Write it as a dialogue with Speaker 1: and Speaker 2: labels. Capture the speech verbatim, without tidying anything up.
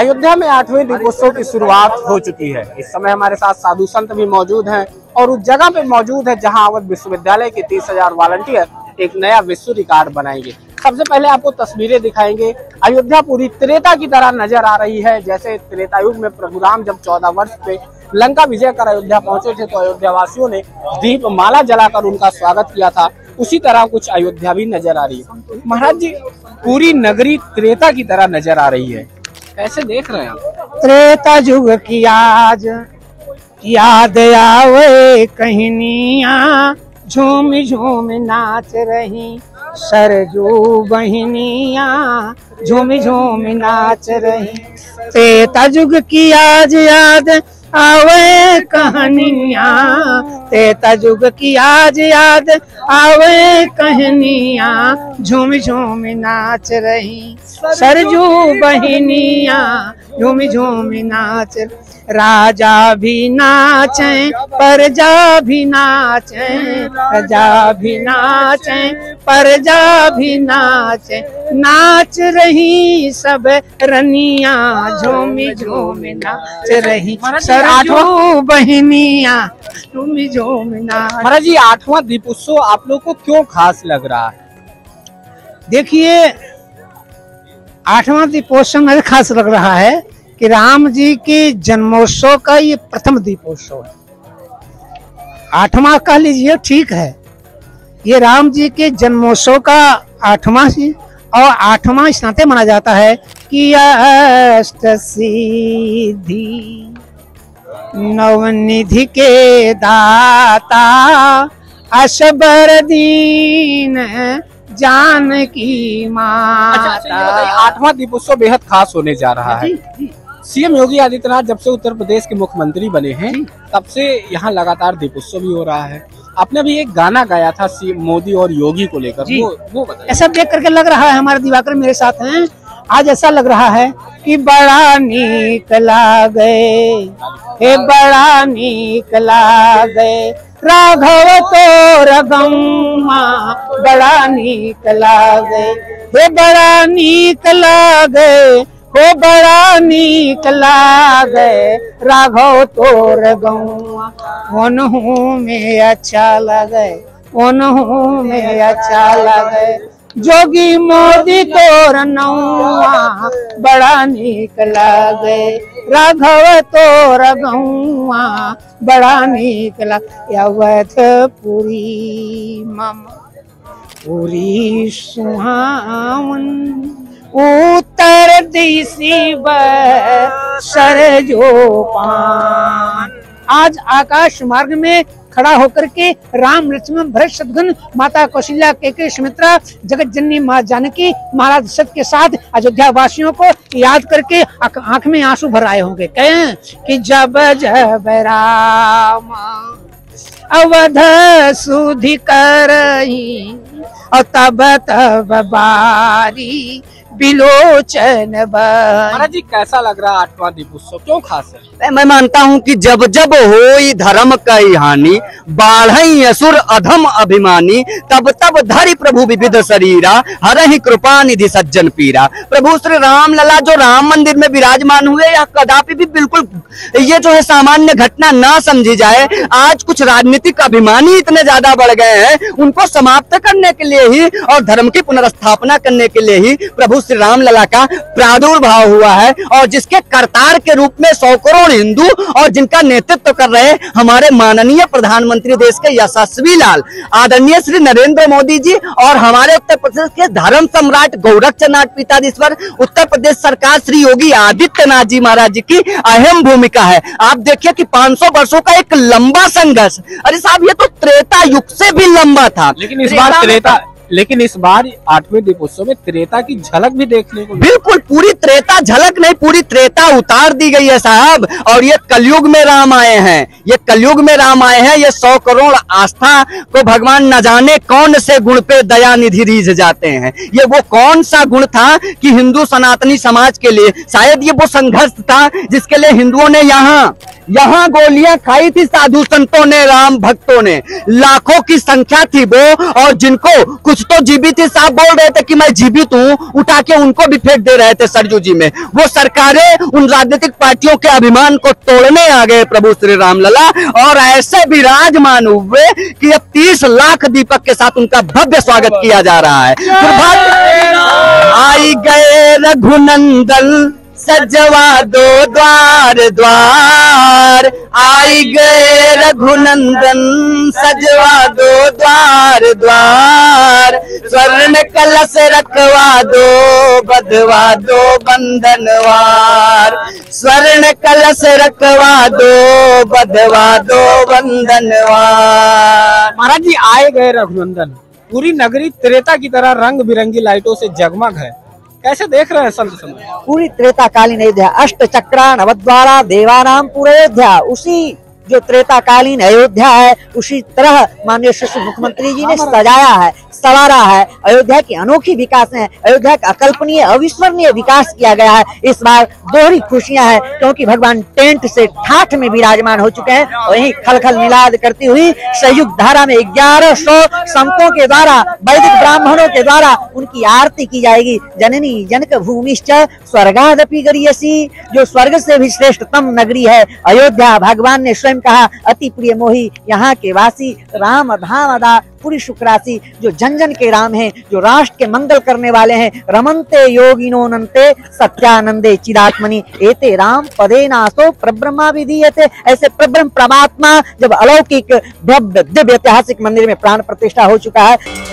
Speaker 1: अयोध्या में आठवें दीपोत्सव की शुरुआत हो चुकी है। इस समय हमारे साथ साधु संत भी मौजूद हैं और उस जगह पे मौजूद है जहां अवध विश्वविद्यालय के तीस हजार वॉलंटियर एक नया विश्व रिकॉर्ड बनाएंगे। सबसे पहले आपको तस्वीरें दिखाएंगे। अयोध्या पूरी त्रेता की तरह नजर आ रही है। जैसे त्रेता युग में प्रभु राम जब चौदह वर्ष पे लंका विजय कर अयोध्या पहुंचे थे तो अयोध्या वासियों ने दीप माला जलाकर उनका स्वागत किया था, उसी तरह कुछ अयोध्या भी नजर आ रही है। महाराज जी, पूरी नगरी त्रेता की तरह नजर आ रही है, कैसे देख रहे हैं आप?
Speaker 2: त्रेता युग की आज याद आवे कहनिया, झूम झूम नाच रही सरजू बहनिया, झूम झूम नाच रही। त्रेता युग की आज याद आवे कहानिया, त्रेता युग की आज याद आवे कहानिया, झूम झूम नाच रही सरजू बहनिया, झूम झूम नाच। राजा भी नाचे प्रजा भी नाचे, प्रजा भी नाचे प्रजा भी नाचे, नाच रही सब रनिया, झूम झूम नाच रही सरजू बहनिया, झूम झूम नाच।
Speaker 1: महाराज जी, आठवां दीपोत्सव आप लोग को क्यों खास लग रहा है?
Speaker 2: देखिए, आठवां दीपोत्सव मुझे खास लग रहा है कि राम जी के जन्मोत्सव का ये प्रथम दीपोत्सव है। आठवां कह लीजिए, ठीक है, ये राम जी के जन्मोत्सव का आठवां और आठवां इस नाते माना जाता है कि अष्ट सिद्धि नवनिधि के दाता, असबर दीन जानकी माता।
Speaker 1: अच्छा, आठवां दीपोत्सव बेहद खास होने जा रहा है। सीएम योगी आदित्यनाथ जब से उत्तर प्रदेश के मुख्यमंत्री बने हैं तब से यहाँ लगातार दीपोत्सव भी हो रहा है। आपने भी एक गाना गाया था सीएम मोदी और योगी को लेकर, वो वो बताइए।
Speaker 2: ऐसा देख करके लग रहा है, हमारे दिवाकर मेरे साथ हैं, आज ऐसा लग रहा है कि बड़ा नीक लागे, हे बड़ा नीक लागे राघव तो रगम्मा, बड़ा नीक लागे, हे बड़ा नीक लागे, हो बड़ा नीक लागे राघव तो रगम्मा, ओनहु में अच्छा लगे, ओनहु में अच्छा लगे, जोगी मोदी तोर नौआ, बड़ा नीक लागे राघव तोर गौआ, बड़ा नीक लागे। अवध पुरी मम पुरी सुहावन, उत्तर दिशि सरजो पान। आज आकाश मार्ग में खड़ा होकर के राम लक्ष्मण भरत शत्रुघ्न माता कौशल्या के सुमित्रा जगत जननी माँ जानकी महाराज दशरथ के साथ अयोध्या वासियों को याद करके आंख में आंसू भर आए होंगे। कहें कि जब जब राम अवध सुधि करही, और तब तब बारी बिलोचन।
Speaker 1: महाराज जी, कैसा लग रहा है आठवां दीपोत्सव, क्यों खास है?
Speaker 3: मैं मानता हूं कि जब जब होई धर्म कई हानि, बाढ़ई असुर अधम अभिमानी, तब तब धरि प्रभु विविध शरीरा, हरहि कृपा निधि सज्जन पीरा। प्रभु श्री राम लला जो राम मंदिर में विराजमान हुए, यह कदापि भी बिल्कुल ये जो है सामान्य घटना ना समझी जाए। आज कुछ राजनीतिक अभिमानी इतने ज्यादा बढ़ गए हैं, उनको समाप्त करने के लिए ही और धर्म की पुनर्स्थापना करने के लिए ही प्रभु श्री राम लला का प्रादुर्भाव हुआ है, और जिसके करतार के रूप में सौ करोड़ हिंदू और जिनका नेतृत्व कर रहे हमारे माननीय प्रधानमंत्री देश के यशस्वी लाल आदरणीय श्री नरेंद्र मोदी जी, और हमारे उत्तर प्रदेश के धर्म सम्राट गोरक्षनाथ पीताधीश्वर, उत्तर प्रदेश सरकार श्री योगी आदित्यनाथ जी महाराज जी की अहम भूमिका है। आप देखिए कि पाँच सौ वर्षों का एक लंबा संघर्ष, अरे साहब ये तो त्रेता युग से भी लंबा था,
Speaker 1: लेकिन इस बार त्रेता लेकिन इस बार आठवें दीपोत्सव में त्रेता की झलक भी देखने को।
Speaker 3: बिल्कुल, पूरी त्रेता झलक नहीं, पूरी त्रेता उतार दी गई है साहब। और ये कलयुग में राम आए हैं, ये कलयुग में राम आए हैं। ये सौ करोड़ आस्था को भगवान न जाने कौन से गुण पे दया निधि रीझ जाते हैं। ये वो कौन सा गुण था कि हिंदू सनातनी समाज के लिए, शायद ये वो संघर्ष था जिसके लिए हिंदुओं ने यहाँ यहाँ गोलियां खाई थी साधु संतों ने, राम भक्तों ने, लाखों की संख्या थी वो, और जिनको कुछ कुछ तो जीवित ही साहब बोल रहे थे कि मैं जीवित हूँ, उठा के उनको भी फेंक दे रहे थे सरजू जी में। वो सरकारें उन राजनीतिक पार्टियों के अभिमान को तोड़ने आ गए प्रभु श्री रामलला, और ऐसे विराजमान हुए कि अब तीस लाख दीपक के साथ उनका भव्य स्वागत किया जा रहा है। आई गए रघुनंदन सजवा दो द्वार द्वार, आई गए रघुनंदन सजवा दो द्वार द्वार, स्वर्ण कलश रखवा दो बधवा दो बंधनवार, स्वर्ण कलश रखवा दो बधवा दो बंधनवार।
Speaker 1: महाराज जी आए गए रघुनंदन, पूरी नगरी त्रेता की तरह रंग बिरंगी लाइटों से जगमग है, कैसे देख रहे हैं संत समय?
Speaker 4: पूरी त्रेता कालीन अयोध्या, अष्ट चक्रा नवद्वारा देवानाम पूरे अयोध्या, उसी जो त्रेता कालीन अयोध्या है उसी तरह माननीय श्री मुख्यमंत्री जी ने सजाया है, सवारा है। अयोध्या की अनोखी विकास है, अयोध्या का अकल्पनीय अविस्मरणीय विकास किया गया है। इस बार दोहरी खुशियां हैं क्योंकि भगवान टेंट से ठाठ में विराजमान हो चुके हैं और यही खलखल मिलाद करती हुई संयुक्त धारा में ग्यारह सौ संतों के द्वारा, वैदिक ब्राह्मणों के द्वारा उनकी आरती की जाएगी। जननी जनक भूमिश्च स्वर्गादपि गरीयसी, जो स्वर्ग से भी श्रेष्ठतम नगरी है अयोध्या। भगवान ने स्वयं कहा अति प्रिय मोही यहाँ के वासी, राम धाम अदा पूरी शुक्रासी, जो जन जन के राम हैं, जो राष्ट्र के मंगल करने वाले हैं। रमन्ते योगिनो नन्ते सत्यानंदे चिदात्मनि, एते राम पदे नासो प्रब्रह्मा विधीयते। ऐसे प्रब्रह्म परमात्मा जब अलौकिक भव्य दिव्य ऐतिहासिक मंदिर में प्राण प्रतिष्ठा हो चुका है।